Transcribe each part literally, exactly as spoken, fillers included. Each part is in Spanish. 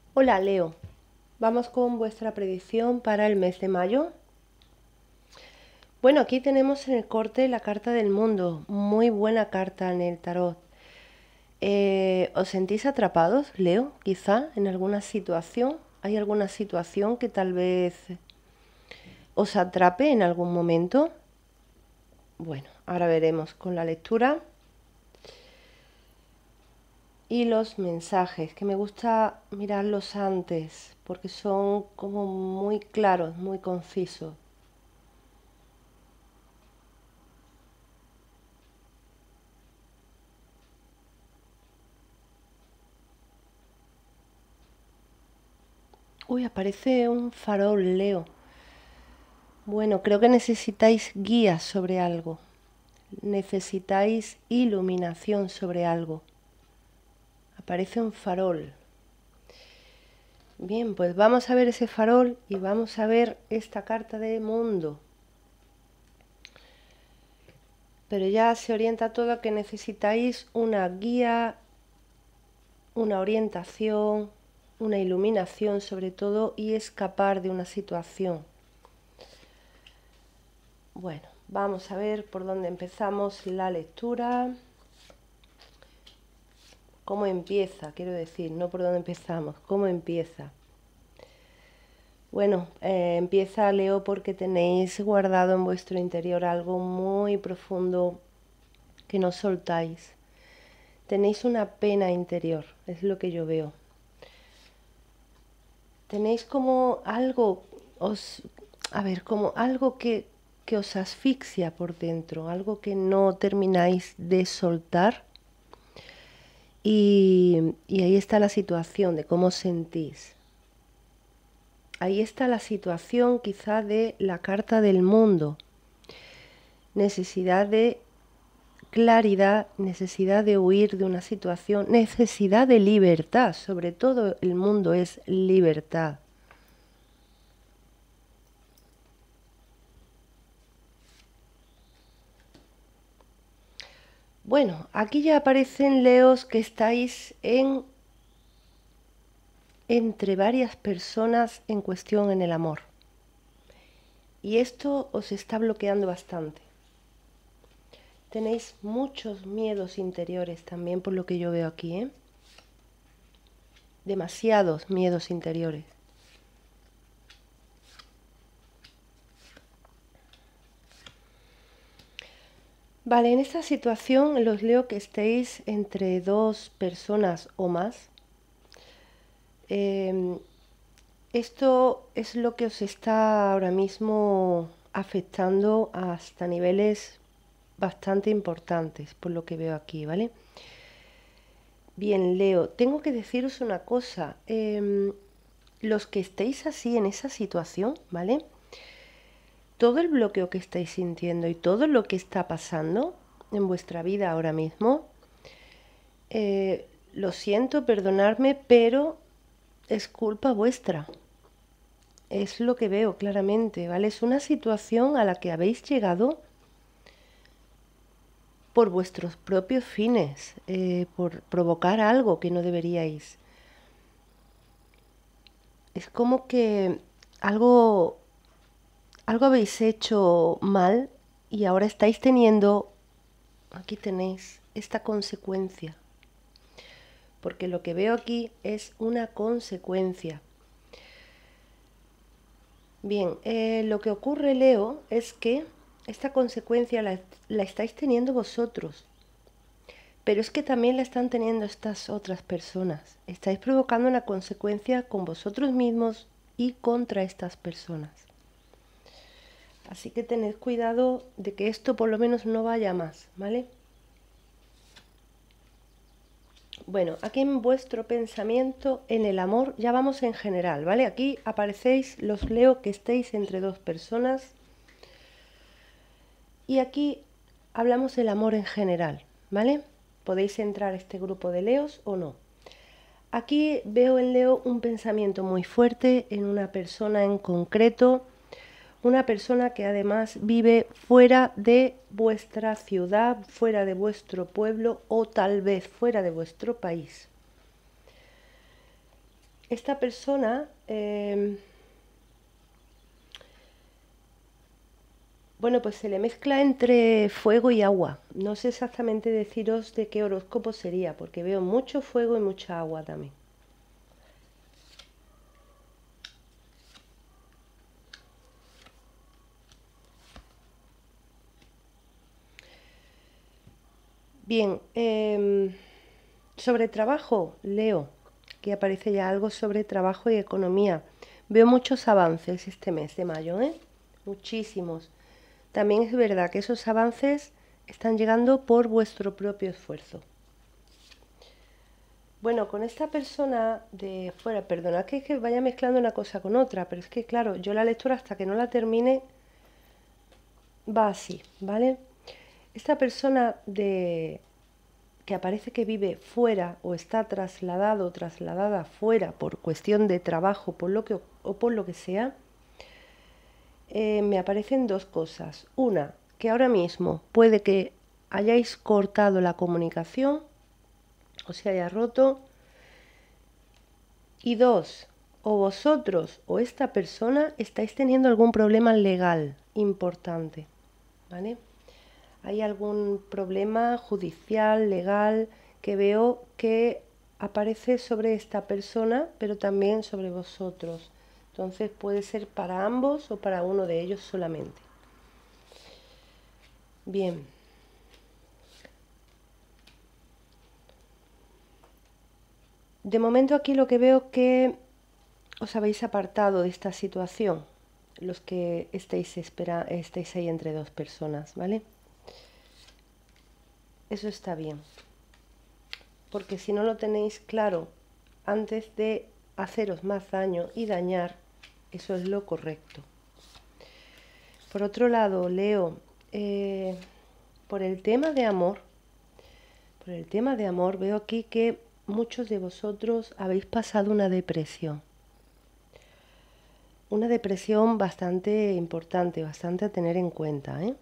Hola Leo, vamos con vuestra predicción para el mes de mayo. Bueno, aquí tenemos en el corte la carta del mundo, muy buena carta en el tarot. Eh, ¿os sentís atrapados, Leo? Quizá en alguna situación. ¿Hay alguna situación que tal vez os atrape en algún momento? Bueno, ahora veremos con la lectura y los mensajes, que me gusta mirarlos antes porque son como muy claros, muy concisos. Uy, aparece un farol, Leo. Bueno, creo que necesitáis guías sobre algo. Necesitáis iluminación sobre algo. Aparece un farol. Bien, pues vamos a ver ese farol y vamos a ver esta carta de mundo. Pero ya se orienta todo a que necesitáis una guía, una orientación, una iluminación sobre todo y escapar de una situación. Bueno, vamos a ver por dónde empezamos la lectura. ¿Cómo empieza? Quiero decir, no por dónde empezamos, ¿cómo empieza? Bueno, eh, empieza, Leo, porque tenéis guardado en vuestro interior algo muy profundo que no soltáis. Tenéis una pena interior, es lo que yo veo. Tenéis como algo, os, a ver, como algo que, que os asfixia por dentro, algo que no termináis de soltar. Y, y ahí está la situación de cómo os sentís. Ahí está la situación quizá de la carta del mundo. Necesidad de claridad, necesidad de huir de una situación, necesidad de libertad. Sobre todo el mundo es libertad. Bueno, aquí ya aparecen leos que estáis en entre varias personas en cuestión en el amor. Y esto os está bloqueando bastante. Tenéis muchos miedos interiores también por lo que yo veo aquí, ¿eh? Demasiados miedos interiores. Vale, en esta situación los leo que estéis entre dos personas o más. Eh, esto es lo que os está ahora mismo afectando hasta niveles bastante importantes, por lo que veo aquí, ¿vale? Bien, Leo, tengo que deciros una cosa. Eh, los que estéis así en esa situación, ¿vale? Todo el bloqueo que estáis sintiendo y todo lo que está pasando en vuestra vida ahora mismo, eh, lo siento, perdonadme, pero es culpa vuestra. Es lo que veo claramente, ¿vale? Es una situación a la que habéis llegado por vuestros propios fines, eh, por provocar algo que no deberíais. Es como que algo, algo habéis hecho mal y ahora estáis teniendo, aquí tenéis, esta consecuencia. Porque lo que veo aquí es una consecuencia. Bien, eh, lo que ocurre, Leo, es que esta consecuencia la, la estáis teniendo vosotros, pero es que también la están teniendo estas otras personas. Estáis provocando una consecuencia con vosotros mismos y contra estas personas. Así que tened cuidado de que esto por lo menos no vaya más, ¿vale? Bueno, aquí en vuestro pensamiento, en el amor, ya vamos en general, ¿vale? Aquí aparecéis, los leo que estéis entre dos personas. Y aquí hablamos del amor en general, ¿vale? Podéis entrar a este grupo de leos o no. Aquí veo en Leo un pensamiento muy fuerte en una persona en concreto, una persona que además vive fuera de vuestra ciudad, fuera de vuestro pueblo o tal vez fuera de vuestro país. esta persona, eh, bueno, pues se le mezcla entre fuego y agua. No sé exactamente deciros de qué horóscopo sería, porque veo mucho fuego y mucha agua también. Bien, eh, sobre trabajo, leo que aparece ya algo sobre trabajo y economía. Veo muchos avances este mes de mayo, ¿eh? Muchísimos. También es verdad que esos avances están llegando por vuestro propio esfuerzo. Bueno, con esta persona de fuera, perdona que, que vaya mezclando una cosa con otra, pero es que claro, yo la lectura hasta que no la termine va así, ¿vale? Esta persona de que aparece que vive fuera o está trasladado o trasladada fuera por cuestión de trabajo por lo que, o por lo que sea, eh, me aparecen dos cosas. Una, que ahora mismo puede que hayáis cortado la comunicación o se haya roto. Y dos, o vosotros o esta persona estáis teniendo algún problema legal importante, ¿vale? Hay algún problema judicial, legal, que veo que aparece sobre esta persona, pero también sobre vosotros. Entonces puede ser para ambos o para uno de ellos solamente. Bien. De momento aquí lo que veo que os habéis apartado de esta situación, los que estéis, espera, estéis ahí entre dos personas, ¿vale? Eso está bien, porque si no lo tenéis claro antes de haceros más daño y dañar, eso es lo correcto. Por otro lado, Leo, eh, por el tema de amor, por el tema de amor, veo aquí que muchos de vosotros habéis pasado una depresión. Una depresión bastante importante, bastante a tener en cuenta, ¿eh?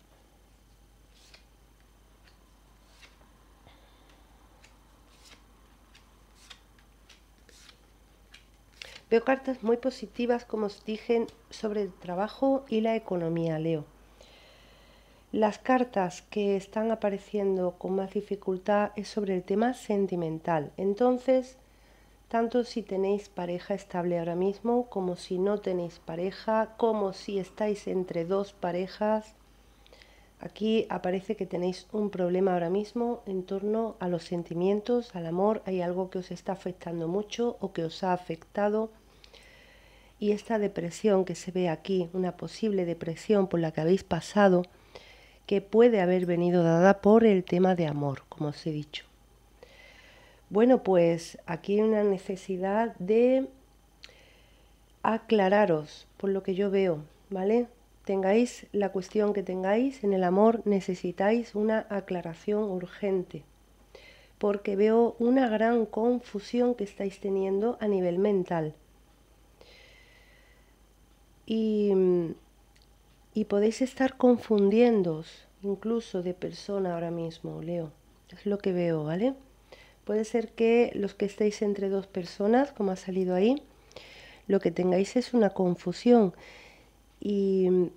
Veo cartas muy positivas, como os dije, sobre el trabajo y la economía, Leo. Las cartas que están apareciendo con más dificultad es sobre el tema sentimental. Entonces, tanto si tenéis pareja estable ahora mismo, como si no tenéis pareja, como si estáis entre dos parejas, aquí aparece que tenéis un problema ahora mismo en torno a los sentimientos, al amor. Hay algo que os está afectando mucho o que os ha afectado. Y esta depresión que se ve aquí, una posible depresión por la que habéis pasado, que puede haber venido dada por el tema de amor, como os he dicho. Bueno, pues aquí hay una necesidad de aclararos, por lo que yo veo, ¿vale? Tengáis la cuestión que tengáis en el amor, necesitáis una aclaración urgente, porque veo una gran confusión que estáis teniendo a nivel mental. Y, y podéis estar confundiéndoos incluso de persona ahora mismo, Leo. Es lo que veo, ¿vale? Puede ser que los que estéis entre dos personas, como ha salido ahí, lo que tengáis es una confusión y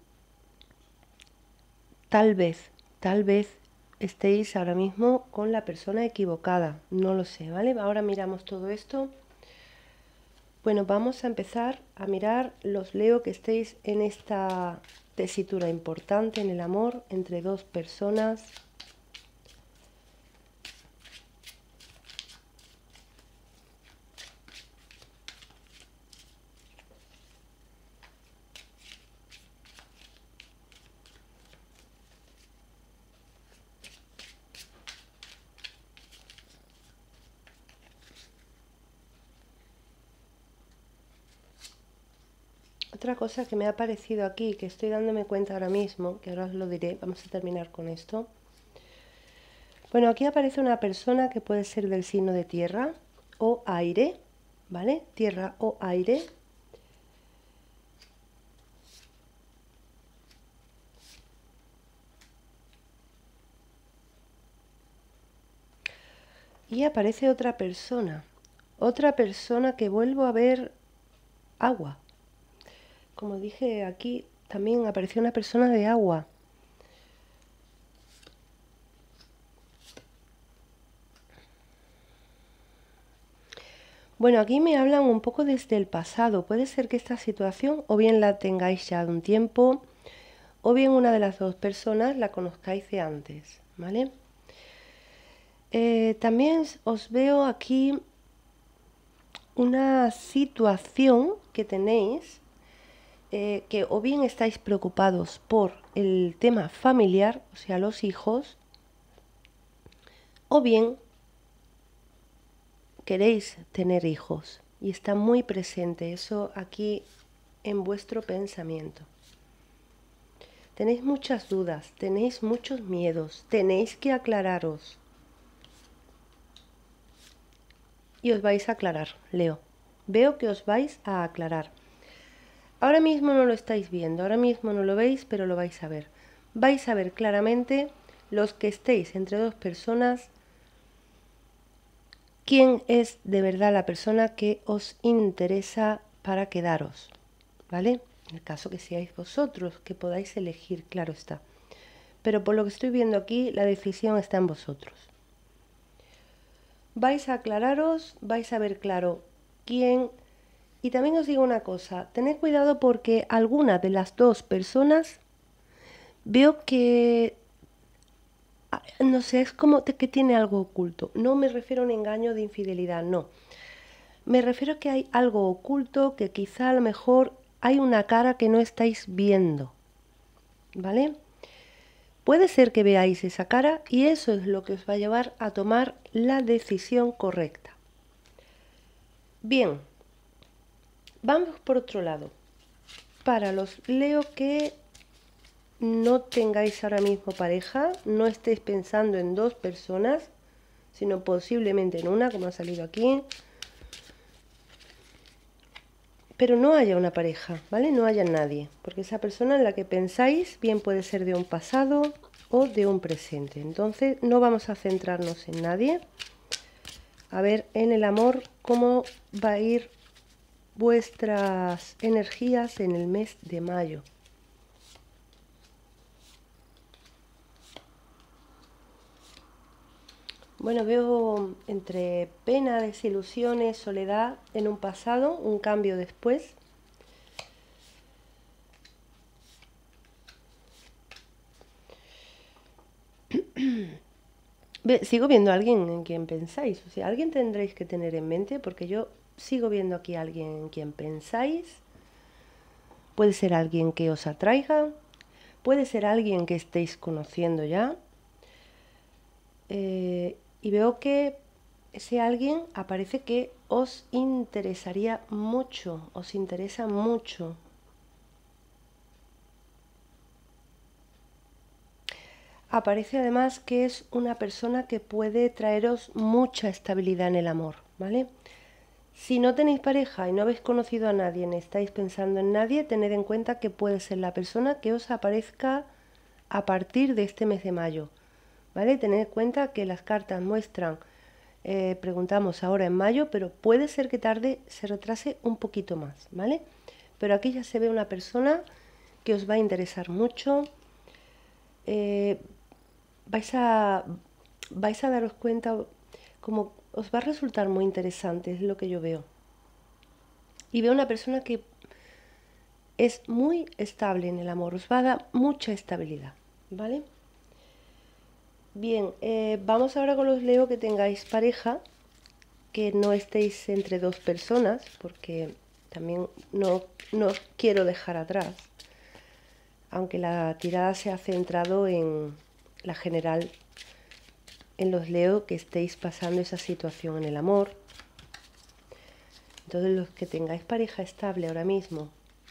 tal vez, tal vez estéis ahora mismo con la persona equivocada. No lo sé, ¿vale? Ahora miramos todo esto. Bueno, vamos a empezar a mirar los Leo que estéis en esta tesitura importante en el amor entre dos personas. Otra cosa que me ha parecido aquí, que estoy dándome cuenta ahora mismo, que ahora os lo diré, vamos a terminar con esto. Bueno, aquí aparece una persona que puede ser del signo de tierra o aire, ¿vale? Tierra o aire. Y aparece otra persona, Otra persona que vuelvo a ver agua. Como dije aquí, también apareció una persona de agua. Bueno, aquí me hablan un poco desde el pasado. Puede ser que esta situación o bien la tengáis ya de un tiempo, o bien una de las dos personas la conozcáis de antes, ¿vale? Eh, también os veo aquí una situación que tenéis, eh, que o bien estáis preocupados por el tema familiar, o sea, los hijos, o bien queréis tener hijos y está muy presente eso aquí en vuestro pensamiento. Tenéis muchas dudas, tenéis muchos miedos, tenéis que aclararos. Y os vais a aclarar, Leo. Veo que os vais a aclarar. Ahora mismo no lo estáis viendo, ahora mismo no lo veis, pero lo vais a ver. Vais a ver claramente, los que estéis entre dos personas, quién es de verdad la persona que os interesa para quedaros, ¿vale? En el caso que seáis vosotros, que podáis elegir, claro está. Pero por lo que estoy viendo aquí, la decisión está en vosotros. Vais a aclararos, vais a ver claro quién. Y también os digo una cosa, tened cuidado porque alguna de las dos personas veo que, no sé, es como que tiene algo oculto. No me refiero a un engaño de infidelidad, no. Me refiero a que hay algo oculto, que quizá a lo mejor hay una cara que no estáis viendo, ¿vale? Puede ser que veáis esa cara y eso es lo que os va a llevar a tomar la decisión correcta. Bien, vamos por otro lado. Para los Leo que no tengáis ahora mismo pareja, no estéis pensando en dos personas, sino posiblemente en una, como ha salido aquí. Pero no haya una pareja, ¿vale? No haya nadie, porque esa persona en la que pensáis bien puede ser de un pasado o de un presente. Entonces no vamos a centrarnos en nadie. A ver en el amor cómo va a ir vuestras energías en el mes de mayo. Bueno, veo entre pena, desilusiones, soledad en un pasado, un cambio después. Ve, sigo viendo a alguien en quien pensáis, o sea, alguien tendréis que tener en mente porque yo sigo viendo aquí a alguien en quien pensáis. Puede ser alguien que os atraiga, puede ser alguien que estéis conociendo ya. Eh, y veo que ese alguien aparece que os interesaría mucho, os interesa mucho. Aparece además que es una persona que puede traeros mucha estabilidad en el amor, ¿vale? Si no tenéis pareja y no habéis conocido a nadie, ni estáis pensando en nadie, tened en cuenta que puede ser la persona que os aparezca a partir de este mes de mayo, ¿vale? Tened en cuenta que las cartas muestran, eh, preguntamos ahora en mayo, pero puede ser que tarde, se retrase un poquito más, ¿vale? Pero aquí ya se ve una persona que os va a interesar mucho. Eh, vais a, vais a daros cuenta, como os va a resultar muy interesante, es lo que yo veo. Y veo una persona que es muy estable en el amor, os va a dar mucha estabilidad, ¿vale? Bien, eh, vamos ahora con los Leo que tengáis pareja, que no estéis entre dos personas, porque también no, no os quiero dejar atrás, aunque la tirada se ha centrado en la general, en los Leo que estéis pasando esa situación en el amor. Entonces los que tengáis pareja estable ahora mismo,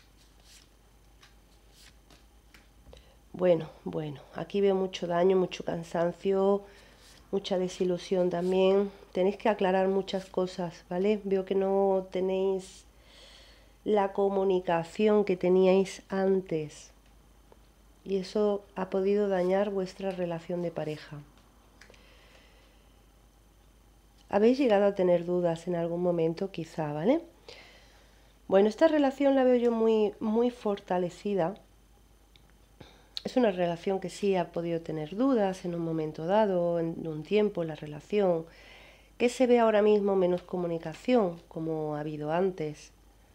bueno, bueno, aquí veo mucho daño, mucho cansancio, mucha desilusión también. Tenéis que aclarar muchas cosas, ¿vale? Veo que no tenéis la comunicación que teníais antes y eso ha podido dañar vuestra relación de pareja. habéis llegado a tener dudas en algún momento quizá, ¿vale? Bueno, esta relación la veo yo muy, muy fortalecida. Es una relación que sí ha podido tener dudas en un momento dado, en un tiempo, la relación, que se ve ahora mismo menos comunicación, como ha habido antes.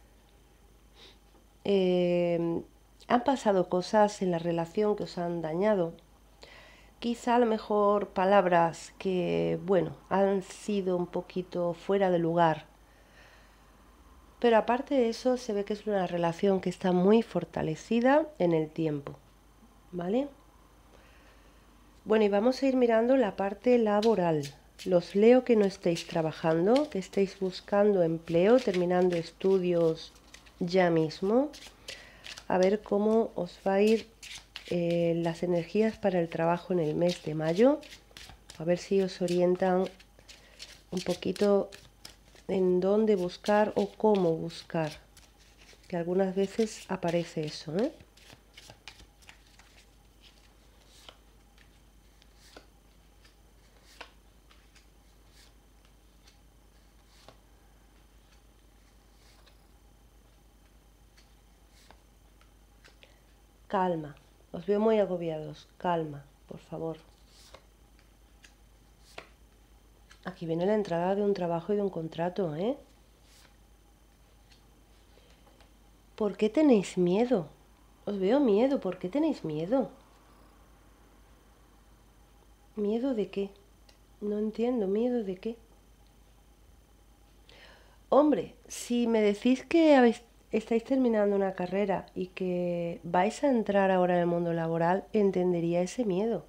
Eh, han pasado cosas en la relación que os han dañado. Quizá a lo mejor palabras que, bueno, han sido un poquito fuera de lugar. Pero aparte de eso, se ve que es una relación que está muy fortalecida en el tiempo, ¿vale? Bueno, y vamos a ir mirando la parte laboral. Los leo que no estéis trabajando, que estéis buscando empleo, terminando estudios ya mismo. A ver cómo os va a ir eh, las energías para el trabajo en el mes de mayo. A ver si os orientan un poquito en dónde buscar o cómo buscar. Que algunas veces aparece eso, ¿eh? Calma. Os veo muy agobiados. Calma, por favor. Aquí viene la entrada de un trabajo y de un contrato, ¿eh? ¿Por qué tenéis miedo? Os veo miedo. ¿Por qué tenéis miedo? ¿Miedo de qué? No entiendo. ¿Miedo de qué? Hombre, si me decís que habéis, estáis terminando una carrera y que vais a entrar ahora en el mundo laboral, entendería ese miedo.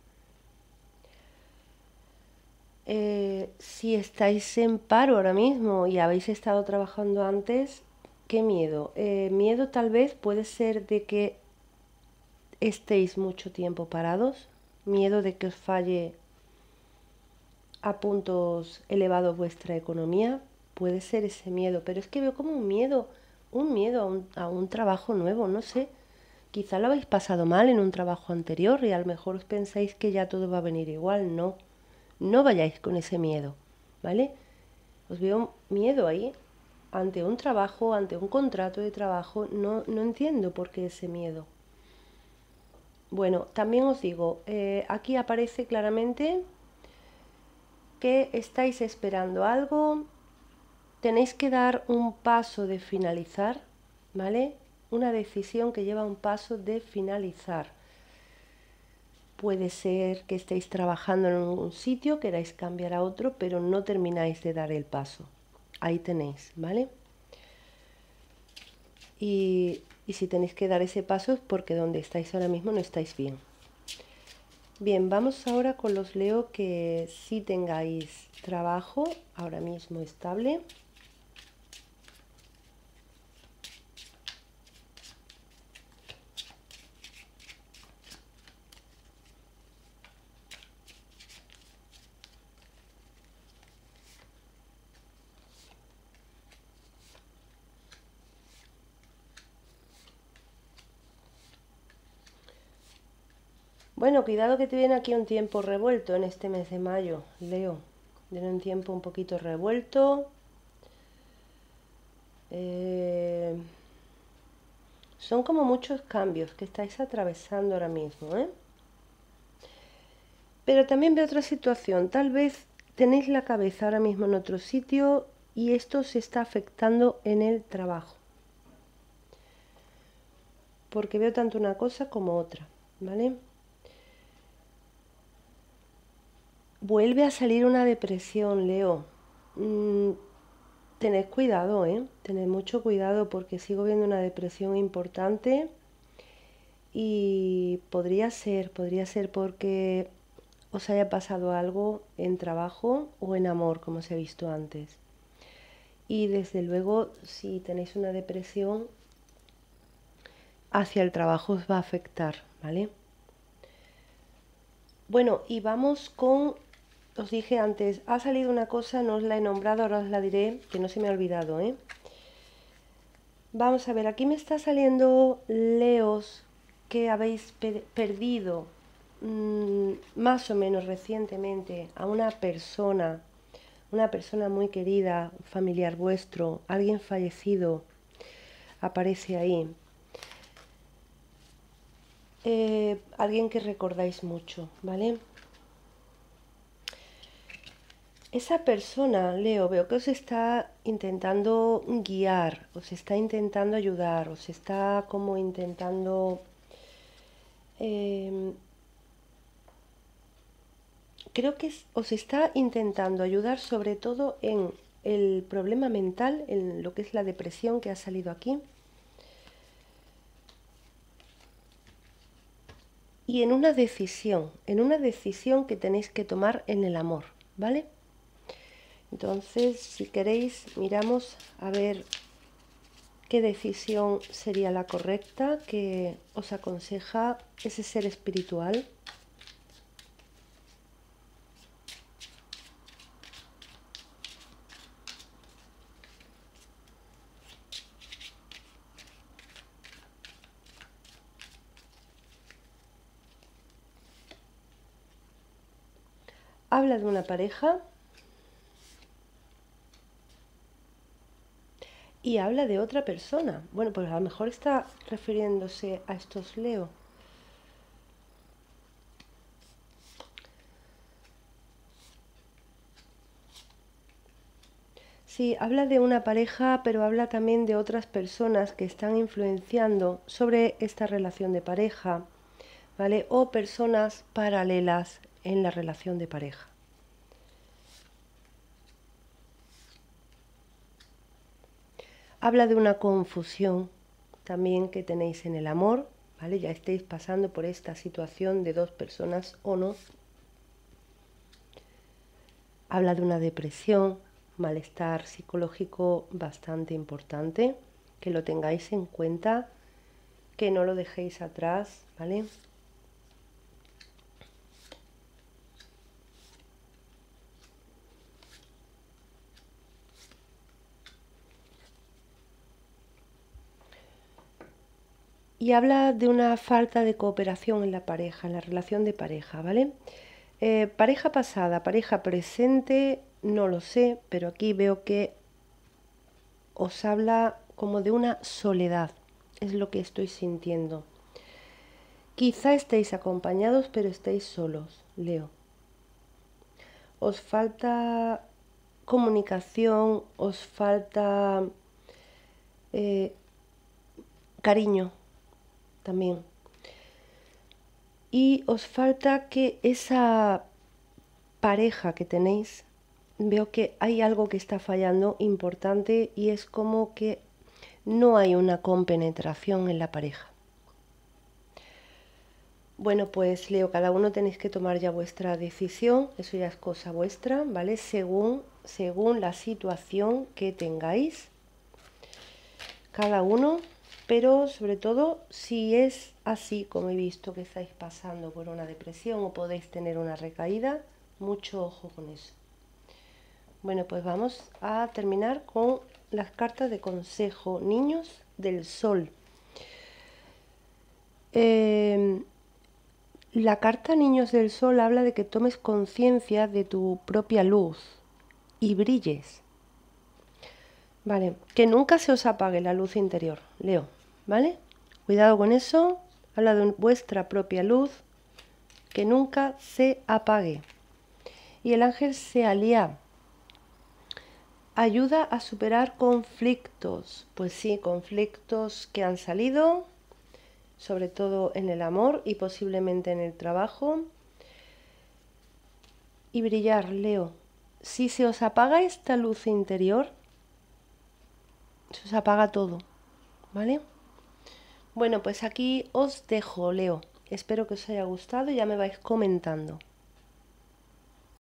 Eh, si estáis en paro ahora mismo y habéis estado trabajando antes, ¿qué miedo? Eh, miedo tal vez puede ser de que estéis mucho tiempo parados, miedo de que os falle a puntos elevados vuestra economía, puede ser ese miedo, pero es que veo como un miedo, un miedo a un, a un trabajo nuevo, no sé. Quizá lo habéis pasado mal en un trabajo anterior y a lo mejor os pensáis que ya todo va a venir igual, no. No vayáis con ese miedo, ¿vale? Os veo miedo ahí ante un trabajo, ante un contrato de trabajo, no, no entiendo por qué ese miedo. Bueno, también os digo, eh, aquí aparece claramente que estáis esperando algo, tenéis que dar un paso de finalizar, ¿vale? Una decisión que lleva un paso de finalizar. Puede ser que estéis trabajando en un sitio, queráis cambiar a otro, pero no termináis de dar el paso. Ahí tenéis, ¿vale? Y, y si tenéis que dar ese paso es porque donde estáis ahora mismo no estáis bien. Bien, vamos ahora con los leo que sí tengáis trabajo ahora mismo estable. Bueno, cuidado que te viene aquí un tiempo revuelto en este mes de mayo, Leo. Viene un tiempo un poquito revuelto. Eh, son como muchos cambios que estáis atravesando ahora mismo, ¿eh? Pero también veo otra situación. Tal vez tenéis la cabeza ahora mismo en otro sitio y esto se está afectando en el trabajo. Porque veo tanto una cosa como otra, ¿vale? Vuelve a salir una depresión, Leo. Mm, tened cuidado, ¿eh? Tened mucho cuidado porque sigo viendo una depresión importante y podría ser, podría ser porque os haya pasado algo en trabajo o en amor, como se ha visto antes. Y desde luego, si tenéis una depresión, hacia el trabajo os va a afectar, ¿vale? Bueno, y vamos con, os dije antes, ha salido una cosa, no os la he nombrado, ahora os la diré, que no se me ha olvidado, ¿eh? Vamos a ver, aquí me está saliendo leos que habéis pe- perdido mmm, más o menos recientemente a una persona, una persona muy querida, un familiar vuestro, alguien fallecido, aparece ahí. Eh, alguien que recordáis mucho, ¿vale? Esa persona, Leo, veo que os está intentando guiar, os está intentando ayudar, os está como intentando... Eh, creo que os está intentando ayudar sobre todo en el problema mental, en lo que es la depresión que ha salido aquí. Y en una decisión, en una decisión que tenéis que tomar en el amor, ¿vale? Entonces, si queréis, miramos a ver qué decisión sería la correcta que os aconseja ese ser espiritual. Habla de una pareja y habla de otra persona. Bueno, pues a lo mejor está refiriéndose a estos Leo. Sí, habla de una pareja, pero habla también de otras personas que están influenciando sobre esta relación de pareja, ¿vale? O personas paralelas en la relación de pareja. Habla de una confusión también que tenéis en el amor, ¿vale? Ya estéis pasando por esta situación de dos personas o no. Habla de una depresión, malestar psicológico bastante importante, que lo tengáis en cuenta, que no lo dejéis atrás, ¿vale? Y habla de una falta de cooperación en la pareja, en la relación de pareja, ¿vale? Eh, pareja pasada, pareja presente, no lo sé, pero aquí veo que os habla como de una soledad, es lo que estoy sintiendo. Quizá estéis acompañados, pero estéis solos, Leo. Os falta comunicación, os falta eh, cariño también. Y os falta que esa pareja que tenéis, veo que hay algo que está fallando importante y es como que no hay una compenetración en la pareja. Bueno, pues Leo, cada uno tenéis que tomar ya vuestra decisión, eso ya es cosa vuestra, ¿vale? Según, según la situación que tengáis, cada uno, pero sobre todo si es así como he visto que estáis pasando por una depresión o podéis tener una recaída, mucho ojo con eso. Bueno, pues vamos a terminar con las cartas de consejo, niños del sol. Eh, la carta Niños del Sol habla de que tomes conciencia de tu propia luz y brilles. Vale, que nunca se os apague la luz interior, Leo, ¿vale? Cuidado con eso, habla de vuestra propia luz, que nunca se apague. Y el ángel se alía. Ayuda a superar conflictos. Pues sí, conflictos que han salido, sobre todo en el amor y posiblemente en el trabajo. Y brillar, Leo. Si se os apaga esta luz interior, se os apaga todo, ¿vale? Bueno, pues aquí os dejo, Leo. Espero que os haya gustado y ya me vais comentando.